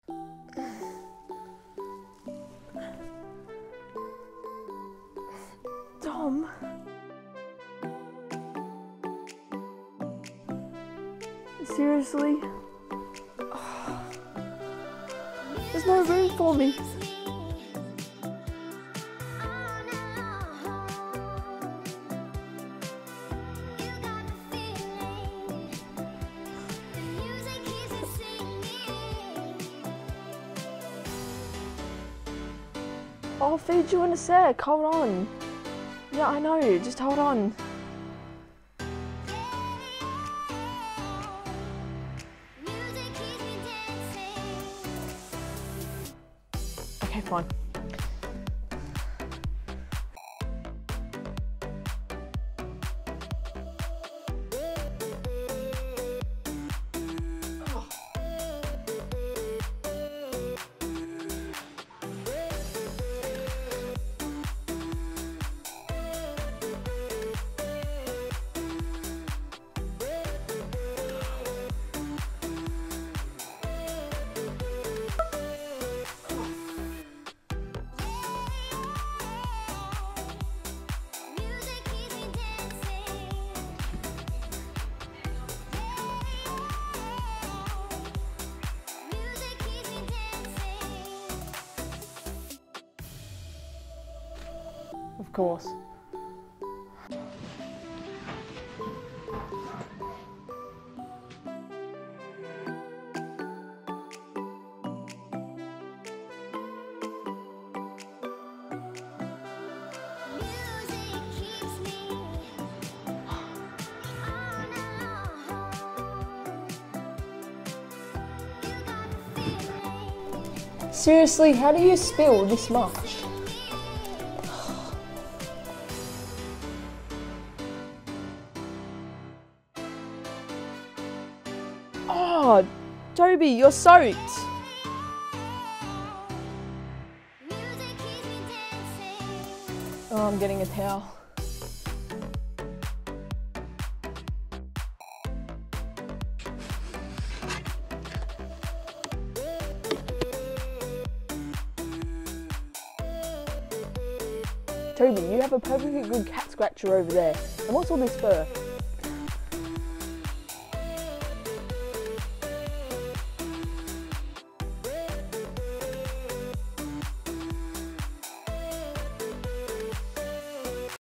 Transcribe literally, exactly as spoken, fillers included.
Tom? Seriously? Oh, there's no room for me. I'll feed you in a sec, hold on. Yeah, I know, just hold on. Okay, fine. Of course. Seriously, how do you spill this much? Oh, Toby, you're soaked. Oh, I'm getting a towel. Toby, you have a perfectly good cat scratcher over there. And what's all this fur?